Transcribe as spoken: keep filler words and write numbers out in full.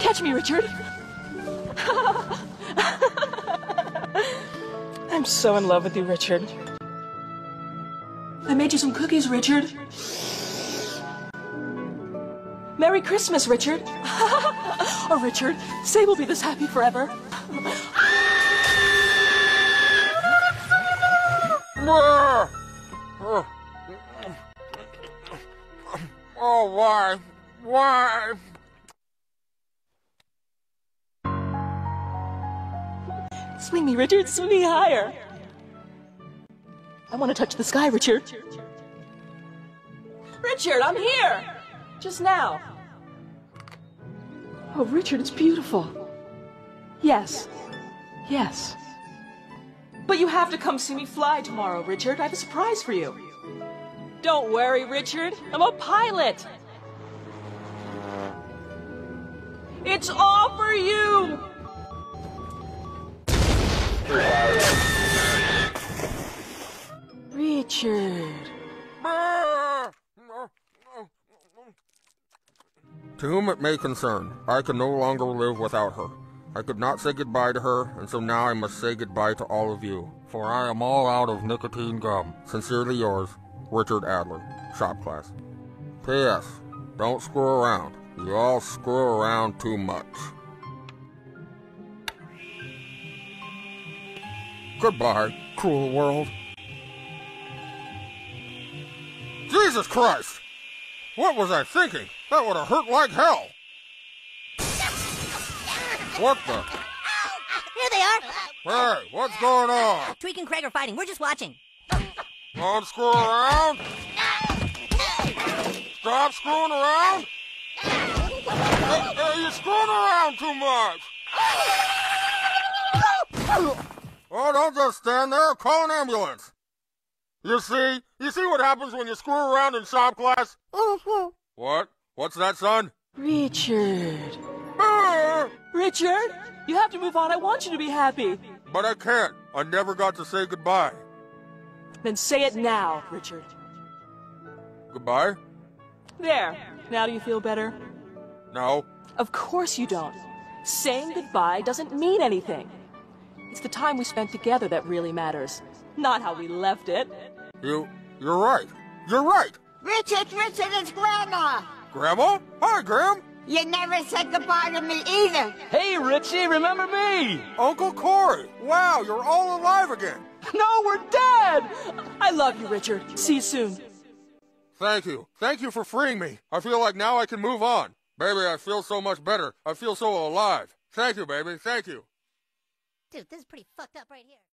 Catch me, Richard. I'm so in love with you, Richard. I made you some cookies, Richard. Merry Christmas, Richard. Oh, Richard, say we'll be this happy forever. Oh, why? Why? Swing me, Richard, swing me higher. I want to touch the sky, Richard. Richard, I'm here! Just now. Oh, Richard, it's beautiful. Yes. Yes. But you have to come see me fly tomorrow, Richard. I have a surprise for you. Don't worry, Richard. I'm a pilot. It's all for you! Richard. To whom it may concern, I can no longer live without her. I could not say goodbye to her, and so now I must say goodbye to all of you, for I am all out of nicotine gum. Sincerely yours, Richard Adler, Shop Class. P S. Don't screw around. You all screw around too much. Goodbye, cruel world. Jesus Christ! What was I thinking? That would have hurt like hell! What the? Here they are! Hey, what's going on? Tweak and Craig are fighting. We're just watching. Don't screw around! Stop screwing around! Hey, hey, you're screwing around too much! Oh, don't just stand there. Call an ambulance. You see? You see what happens when you screw around in shop class? What? What's that, son? Richard. Ah! Richard, you have to move on. I want you to be happy. But I can't. I never got to say goodbye. Then say it now, Richard. Goodbye? There. Now do you feel better? No. Of course you don't. Saying goodbye doesn't mean anything. It's the time we spent together that really matters, not how we left it. You... you're right. You're right. Richard, Richard, it's Grandma. Grandma? Hi, Gram. You never said goodbye to me either. Hey, Richie, remember me? Uncle Corey. Wow, you're all alive again. No, we're dead! I love you, Richard. See you soon. Thank you. Thank you for freeing me. I feel like now I can move on. Baby, I feel so much better. I feel so alive. Thank you, baby. Thank you. Dude, this is pretty fucked up right here.